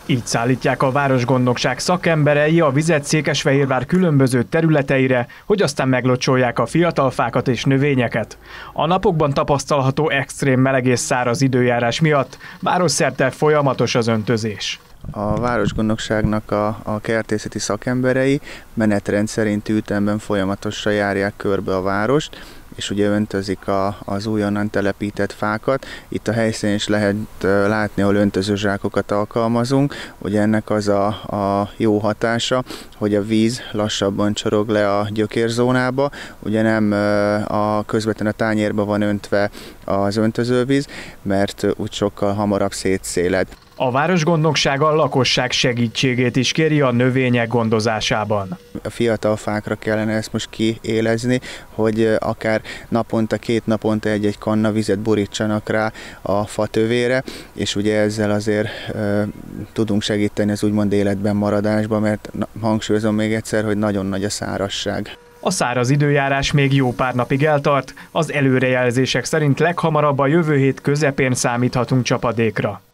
Így szállítják a városgondnokság szakemberei a vizet Székesfehérvár különböző területeire, hogy aztán meglocsolják a fiatal fákat és növényeket. A napokban tapasztalható extrém meleg és száraz időjárás miatt városszerte folyamatos az öntözés. A városgondnokságnak a kertészeti szakemberei menetrend szerinti ütemben folyamatosan járják körbe a várost, és ugye öntözik az újonnan telepített fákat. Itt a helyszínen is lehet látni, ahol öntözőzsákokat alkalmazunk. Ugye ennek az a jó hatása, hogy a víz lassabban csorog le a gyökérzónába, ugye nem közvetlenül a tányérba van öntve az öntözővíz, mert úgy sokkal hamarabb szétszéled. A városgondnokság a lakosság segítségét is kéri a növények gondozásában. A fiatal fákra kellene ezt most kiélezni, hogy akár naponta, 2 naponta egy kanna vizet borítsanak rá a fatövére, és ugye ezzel azért tudunk segíteni az úgymond életben maradásba, mert hangsúlyozom még egyszer, hogy nagyon nagy a szárazság. A száraz időjárás még jó pár napig eltart, az előrejelzések szerint leghamarabb a jövő hét közepén számíthatunk csapadékra.